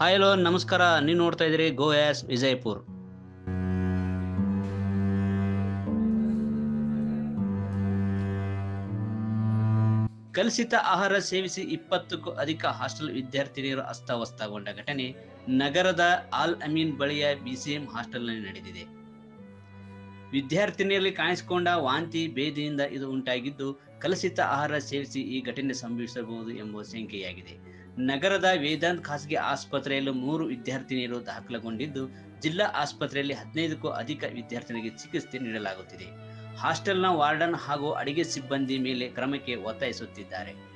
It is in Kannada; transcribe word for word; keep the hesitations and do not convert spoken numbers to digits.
ಹಾಯ್ ಹಲೋ ನಮಸ್ಕಾರ. ನೀವು ನೋಡ್ತಾ ಇದ್ದೀರಿ ಗೋ ಆಸ್ ವಿಜಯಪುರ್. ಕಲುಷಿತ ಆಹಾರ ಸೇವಿಸಿ ಇಪ್ಪತ್ತಕ್ಕೂ ಅಧಿಕ ಹಾಸ್ಟೆಲ್ ವಿದ್ಯಾರ್ಥಿನಿಯರು ಅಸ್ತವ್ಯಸ್ತಗೊಂಡ ಘಟನೆ ನಗರದ ಆಲ್ ಅಮೀನ್ ಬಳಿಯ ಬಿಸಿಎಂ ಹಾಸ್ಟೆಲ್ನಲ್ಲಿ ನಡೆದಿದೆ. ವಿದ್ಯಾರ್ಥಿನಿಯಲ್ಲಿ ಕಾಣಿಸಿಕೊಂಡ ವಾಂತಿ ಭೇದಿಯಿಂದ ಇದು ಉಂಟಾಗಿದ್ದು, ಕಲುಷಿತ ಆಹಾರ ಸೇವಿಸಿ ಈ ಘಟನೆ ಸಂಭವಿಸಬಹುದು ಎಂಬ ಶಂಕೆಯಾಗಿದೆ. ನಗರದ ವೇದಾಂತ್ ಖಾಸಗಿ ಆಸ್ಪತ್ರೆಯಲ್ಲಿ ಮೂರು ವಿದ್ಯಾರ್ಥಿನಿಯರು ದಾಖಲುಗೊಂಡಿದ್ದು, ಜಿಲ್ಲಾ ಆಸ್ಪತ್ರೆಯಲ್ಲಿ ಹದಿನೈದಕ್ಕೂ ಅಧಿಕ ವಿದ್ಯಾರ್ಥಿನಿಗೆ ಚಿಕಿತ್ಸೆ ನೀಡಲಾಗುತ್ತಿದೆ. ಹಾಸ್ಟೆಲ್ನ ವಾರ್ಡನ್ ಹಾಗೂ ಅಡಿಗೆ ಸಿಬ್ಬಂದಿ ಮೇಲೆ ಕ್ರಮಕ್ಕೆ ಒತ್ತಾಯಿಸುತ್ತಿದ್ದಾರೆ.